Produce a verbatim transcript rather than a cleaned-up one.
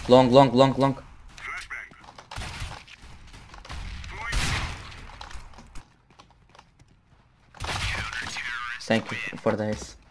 Long, long, long, long. Thank you for the ace.